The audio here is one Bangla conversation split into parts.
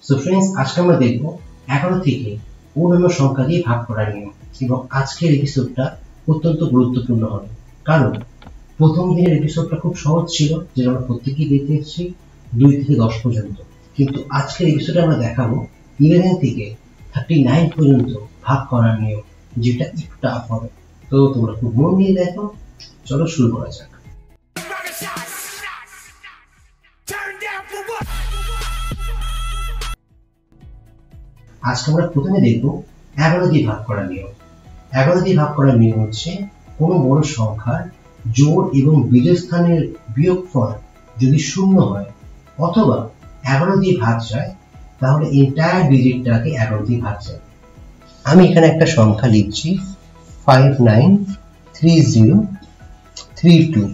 সো ফ্রেন্ডস, আজকে আমরা দেখব 11 থেকে পূর্ণাঙ্গ সংখ্যা দিয়ে ভাগ করার নিয়ম। এবং আজকের এপিসোডটা অত্যন্ত গুরুত্বপূর্ণ হবে, কারণ প্রথম দিনের এপিসোডটা খুব সহজ ছিল, যেটা আমরা প্রত্যেকেই দেখতে এসেছি 2 থেকে 10 পর্যন্ত। কিন্তু আজকের এপিসোডে আমরা দেখাবো 11 থেকে 39 পর্যন্ত ভাগ করার নিয়ম, যেটা একটু টাফ হবে। তো তোমরা খুব মন দিয়ে দেখো। চলো শুরু করা যাক। আজকে আমরা প্রথমে দেখব 11 দিয়ে ভাগ করার নিয়ম। 11 দিয়ে ভাগ করার নিয়ম হচ্ছে, কোনো বড় সংখ্যার জোড় এবং বিজোড় স্থানের বিয়োগফল যদি 0 হয় অথবা 11 দিয়ে ভাগ যায়, তাহলে এন্টায়ার ডিজিটটাকে 11 দিয়ে ভাগ যায়। আমি এখানে একটা সংখ্যা লিখছি 593032।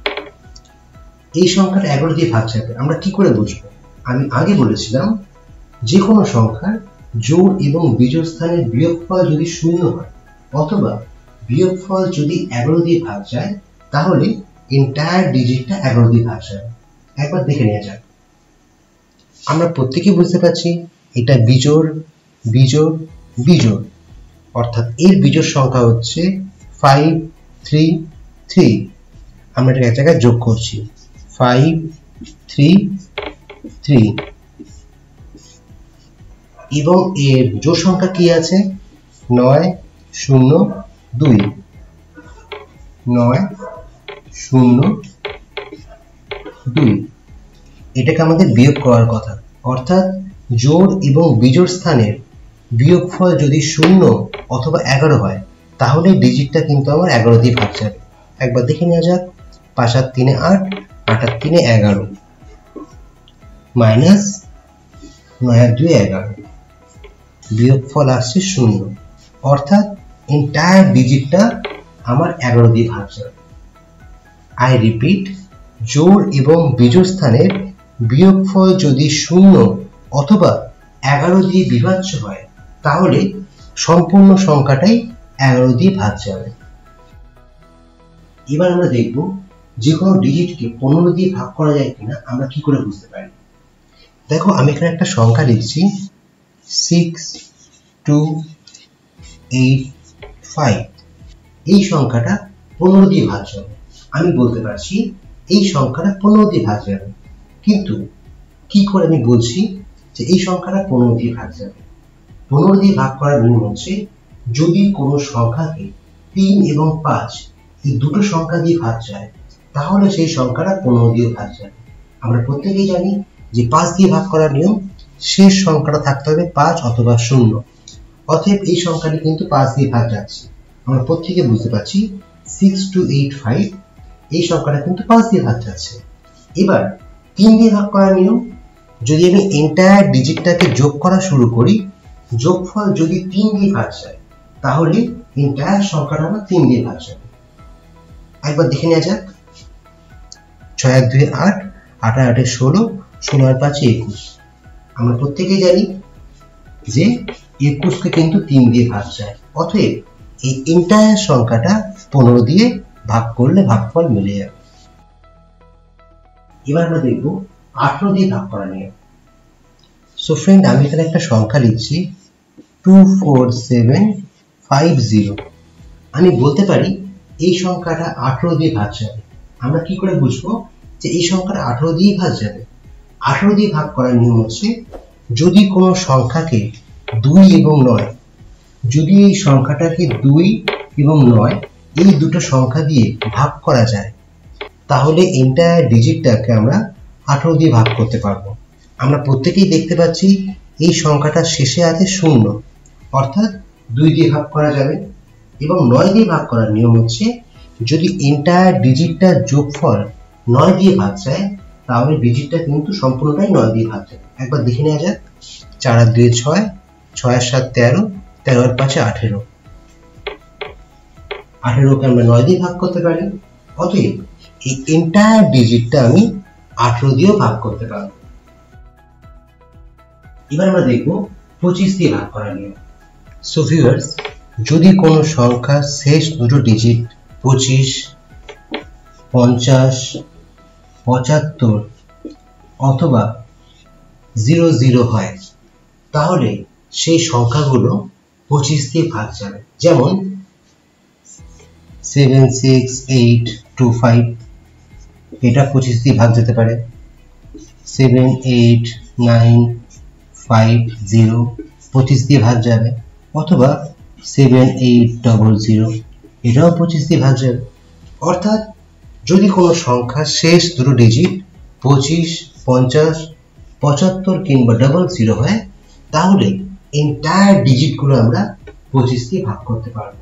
এই সংখ্যাটা 11 দিয়ে ভাগ যাবে। আমরা কি করে বুঝবো? আমি আগে বলেছিলাম, যে কোনো সংখ্যার জোড় এবং বিজোড় স্থানের বিয়োগফল যদি 0 হয় অথবা বিয়োগফল যদি 11 দিয়ে ভাগ যায়, তাহলে এন্টায়ার ডিজিটটা 11 দিয়ে ভাগ যাবে। একবার দেখে নেওয়া যাক। আমরা প্রত্যেকেই বুঝতে পারছি এটা বিজোড় বিজোড় বিজোড়, অর্থাৎ এর বিজোড় সংখ্যা হচ্ছে 533। আমরা এটা এক জায়গায় যোগ করছি 533, এবং এর জোড় সংখ্যা কি আছে? 902। 902, এটাকে আমাদের বিয়োগ করার কথা। অর্থাৎ জোড় এবং বিজোড় স্থানের বিয়োগফল যদি 0 অথবা 11 হয়, তাহলে ডিজিটটা কিন্তু আমার 11 দিয়ে ভাগ যাবে। একবার দেখে নেওয়া যাক। 5 আর 3 8, 8 আর 3 11, মাইনাস 9 আর 2 11, বিয়োগফল আসছে 0। অর্থাৎ এন্টায়ার ডিজিটটা আমার 11 দিয়ে ভাগ যাবে। আই রিপিট, জোড় এবং বিজোড় স্থানের বিয়োগফল যদি 0 অথবা 11 দিয়ে বিভাজ্য হয়, তাহলে সম্পূর্ণ সংখ্যাটাই 11 দিয়ে ভাগ যাবে। এবার আমরা দেখব, যে কোনো ডিজিটকে 15 দিয়ে ভাগ করা যায় কিনা আমরা কি করে বুঝতে পারি। দেখো, আমি এখানে একটা সংখ্যা লিখছি 6285। এই সংখ্যাটা 15 দিয়ে ভাগ যাবে। আমি বলতে পারছি এই সংখ্যাটা 15 দিয়ে ভাগ যাবে, কিন্তু কি করে আমি বলছি যে এই সংখ্যাটা 15 দিয়ে ভাগ যাবে? 15 দিয়ে ভাগ করার নিয়ম হচ্ছে, যদি কোনো সংখ্যাকে 3 এবং 5 এই দুটো সংখ্যা দিয়ে ভাগ যায়, তাহলে সেই সংখ্যাটা 15 দিয়ে ভাগ যাবে। আমরা প্রত্যেকেই জানি যে 5 দিয়ে ভাগ করার নিয়ম, শেষ সংখ্যাটা থাকতে হবে 5 অথবা 0। অতএব এই সংখ্যাটি কিন্তু 5 দিয়ে ভাগ যাচ্ছে। আমরা প্রত্যেকে বুঝতে পারছি 6285 এই সংখ্যাটা কিন্তু 5 দিয়ে ভাগ যাচ্ছে। এবার 3 দিয়ে ভাগ করার নিয়ম, যদি আমি এন্টায়ার ডিজিটটাকে যোগ করা শুরু করি, যোগফল যদি 3 দিয়ে ভাগ যায়, তাহলে এন্টায়ার সংখ্যাটা আমার 3 দিয়ে ভাগ যাবে। একবার দেখে নেওয়া যাক। 6 আর 2 8, 8 আর 8 16, 16 আর 5 21। আমরা প্রত্যেকেই জানি যে 21কে কিন্তু 3 দিয়ে ভাগ যায়। অতএব এই এন্টায়ার সংখ্যাটা 15 দিয়ে ভাগ করলে ভাগফল মিলে যাবে। এবার আমরা দেখব 18 দিয়ে ভাগ করা নিয়ম। সো ফ্রেন্ড, আমি এখানে একটা সংখ্যা লিখছি 24750। আমি বলতে পারি এই সংখ্যাটা 18 দিয়ে ভাগ যাবে। আমরা কি করে বুঝবো যে এই সংখ্যাটা 18 দিয়ে ভাগ যাবে? 18 দিয়ে ভাগ করার নিয়ম হচ্ছে, যদি কোনো সংখ্যাকে 2 এবং 9, যদি এই সংখ্যাটাকে 2 এবং 9 এই দুটো সংখ্যা দিয়ে ভাগ করা যায়, তাহলে এন্টায়ার ডিজিটটাকে আমরা 18 দিয়ে ভাগ করতে পারবো। আমরা প্রত্যেকেই দেখতে পাচ্ছি এই সংখ্যাটা শেষে আছে 0, অর্থাৎ 2 দিয়ে ভাগ করা যাবে। এবং 9 দিয়ে ভাগ করার নিয়ম হচ্ছে, যদি এন্টায়ার ডিজিটটার যোগফল 9 দিয়ে ভাগ যায়, তাহলে ডিজিটটা কিন্তু সম্পূর্ণটাই 9 দিয়ে ভাগ যাবে। একবার দেখে নেওয়া যাক। 4 আর 2 6, 6 আর 7 13, 13 আর 5 18, 18কে আমরা 9 দিয়ে ভাগ করতে পারি। অতএব এই এন্টায়ার ডিজিটটা আমি 18 দিয়েও ভাগ করতে পারবো। এবার আমরা দেখব 25 দিয়ে ভাগ করার নিয়ম। সো ভিউয়ার্স, যদি কোনো সংখ্যার শেষ দুটো ডিজিট 25, 50, 75 অথবা 00 হয়, তাহলে সেই সংখ্যাগুলো 25 দিয়ে ভাগ যাবে। যেমন 76825 এটা 25 দিয়ে ভাগ যেতে পারে, 78950 25 দিয়ে ভাগ যাবে, অথবা 7800 এটাও 25 দিয়ে ভাগ যাবে। অর্থাৎ যদি কোনো সংখ্যার শেষ দুটো ডিজিট 25, 50, 75 কিংবা 00 হয়, তাহলে এন্টায়ার ডিজিটগুলো আমরা 25 দিয়ে ভাগ করতে পারবো।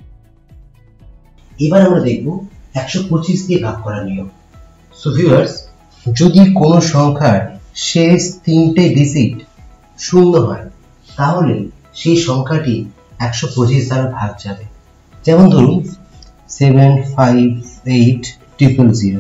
এবার আমরা দেখব 125 দিয়ে ভাগ করার নিয়ম। সো ভিউয়ার্স, যদি কোনো সংখ্যার শেষ তিনটে ডিজিট 0 হয়, তাহলে সেই সংখ্যাটি 125 দ্বারা ভাগ যাবে। যেমন ধরুন 758000,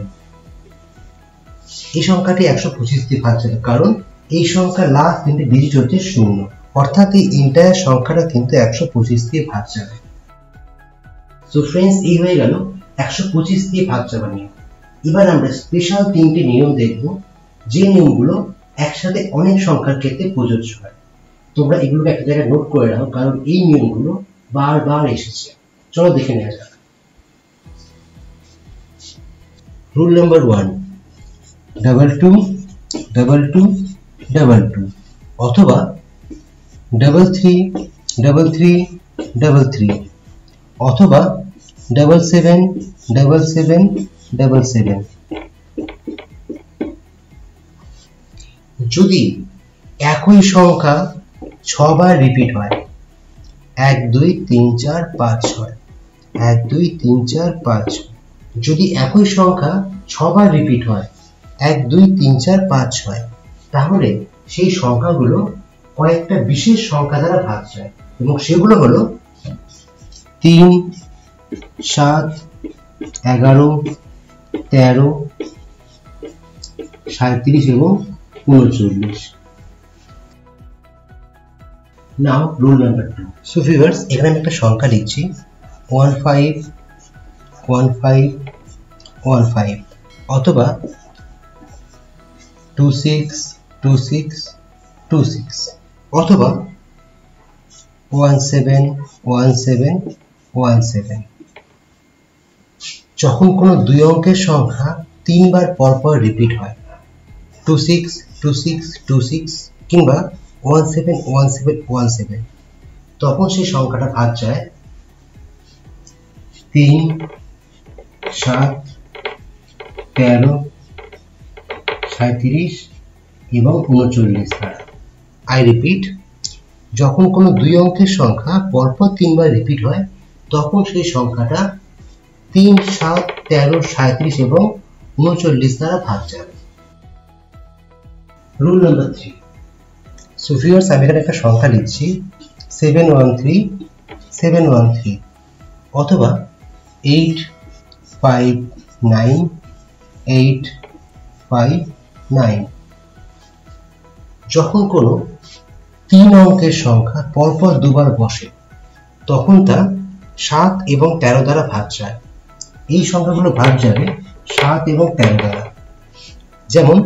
এই সংখ্যাটি 125 দিয়ে ভাগ যাবে, কারণ এই সংখ্যার লাস্ট তিনটে ডিজিট হচ্ছে 0, অর্থাৎ এই এন্টায়ার সংখ্যাটা কিন্তু 125 দিয়ে ভাগ যাবে। সো ফ্রেন্ডস, এই হয়ে গেল 125 দিয়ে ভাগ যাবার নিয়ম। এবার আমরা স্পেশাল তিনটে নিয়ম দেখব, যে নিয়মগুলো একসাথে অনেক সংখ্যার ক্ষেত্রে প্রযোজ্য হয়। তোমরা এগুলোকে একটা জায়গায় নোট করে রাখো, কারণ এই নিয়মগুলো বারবার এসেছে। চলো দেখে নেওয়া যাক। রুল নাম্বার 1, 222222 অথবা 333333 অথবা 777777। যদি একই সংখ্যা 6 বার রিপিট হয়, 1 2 3 4 5 6, 1 2 3 4 5, যদি একই সংখ্যা 6 বার রিপিট হয়, 1 2 3 4 5 6, তাহলে সেই সংখ্যাগুলো কয়েকটা বিশেষ সংখ্যা দ্বারা ভাগ যায়, এবং সেগুলো হলো 3, 7, 11, 13, 37 এবং 39। Now rule number 2। So viewers, এখানে আমি একটা সংখ্যা লিখছি 151515 অথবা 262626 অথবা 171717। যখন কোনো দুই অঙ্কের সংখ্যা 3 বার পরপর রিপিট হয়, 262626 কিংবা 171717, তখন সেই সংখ্যাটা ভাগ যায় 3, 7, 13, 37 এবং 39 দ্বারা। আই রিপিট, যখন কোনো দুই অঙ্কের সংখ্যা পরপর 3 বার রিপিট হয়, তখন সেই সংখ্যাটা 3, 7, 13, 37 এবং 39 দ্বারা ভাগ যাবে। Rule number 3। সো ভিউয়ার্স, আমি এখানে একটা সংখ্যা লিখছি 713713 অথবা 859859। যখন কোনো 3 অঙ্কের সংখ্যা পরপর দুবার বসে, তখন তা 7 এবং 13 দ্বারা ভাগ যায়। এই সংখ্যাগুলো ভাগ যাবে 7 এবং 13 দ্বারা। যেমন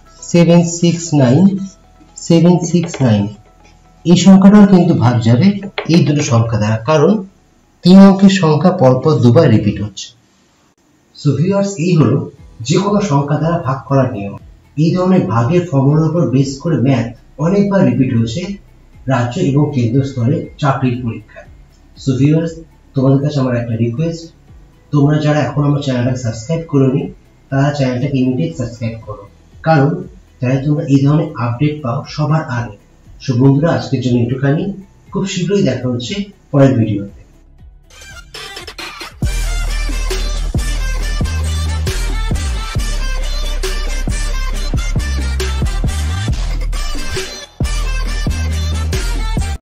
769769, এই সংখ্যাটাও কিন্তু ভাগ যাবে এই দুটো সংখ্যা দ্বারা, কারণ 3 অঙ্কের সংখ্যা পরপর দুবার রিপিট হচ্ছে। সো ভিউয়ার্স, এই হলো যে কোনো সংখ্যা দ্বারা ভাগ করার নিয়ম। এই ধরনের ভাগের ফর্মুলার উপর বেস করে ম্যাথ অনেকবার রিপিট হয়েছে রাজ্য এবং কেন্দ্র স্তরে চাকরির পরীক্ষায়। সো ভিউয়ার্স, তোমাদের কাছে আমার একটা রিকোয়েস্ট, তোমরা যারা এখন আমার চ্যানেলটাকে সাবস্ক্রাইব করোনি, তারা চ্যানেলটাকে ইমিডিয়েট সাবস্ক্রাইব করো, কারণ যাতে তোমরা এই ধরনের আপডেট পাও সবার আগে। সো বন্ধুরা, আজকের জন্য একটুখানি, খুব শীঘ্রই দেখা হচ্ছে পরের ভিডিও।